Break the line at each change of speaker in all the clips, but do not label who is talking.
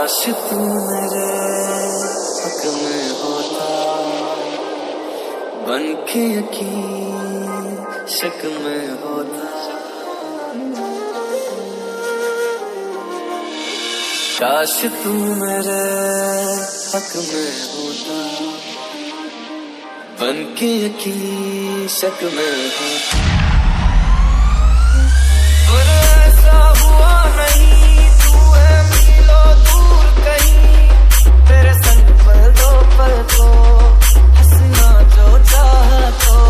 काश तू मेरे हक में होता, बन के यकीन शक में होता। काश तू मेरे हक में होता, बन के यकीन शक में होता। पर ऐसा हुआ नहीं, तू है मीलों दूर कहीं, तेरे संग पल दो पल को हंसना जो चाहा तो।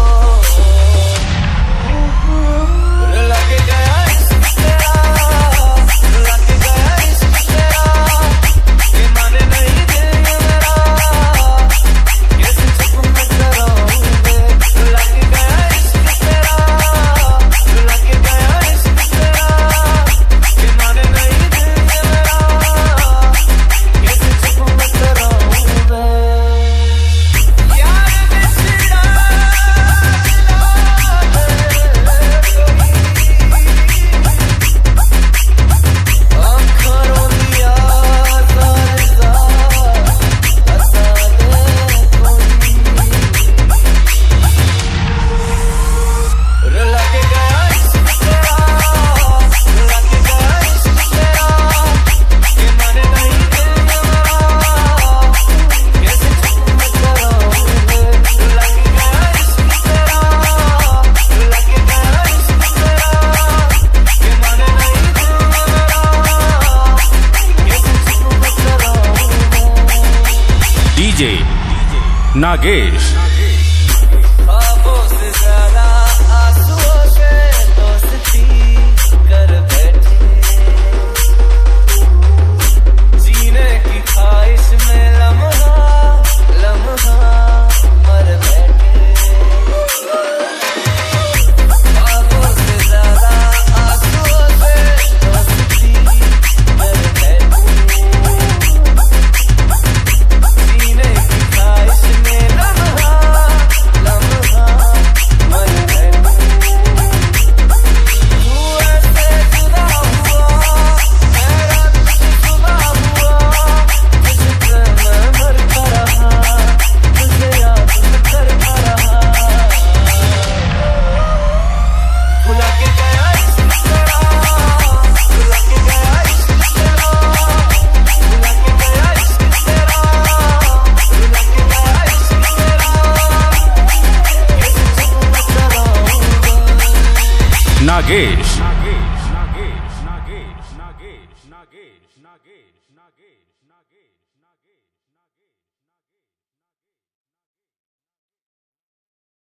लग गया इश्क तेरा, लग गया इश्क तेरा, ये माने नहीं देंगे मेरा, कैसे चुप मैं कराऊंगे। लग गया इश्क तेरा, लग गया इश्क तेरा, ये माने नहीं देंगे मेरा, कैसे चुप मैं कराऊंगा। यार बिछड़ा
डीजे नागेश।
ख्वाबों से ज्यादा आंसुओं से दोस्ती कर बैठे, जीने की ख्वाहिश में लम्हा लम्हा मर बैठे। ख्वाबों से ज्यादा आंसुओं से दोस्ती कर बैठे, जीने की ख्वाहिश में लम्हा लम्हा मर बैठे। तू ऐसे जुदा हुआ, मेरा तुझसे सुबह हुआ, तुझसे मैं मरता रहा, तुझे याद मैं करता रहा। भुला के गया इश्क तेरा, भुला के गया इश्क तेरा, भुला के गया इश्क तेरा, भुला के गया इश्क तेरा, कैसे चुप मैं कराऊंगा।
नागेश। नागेश।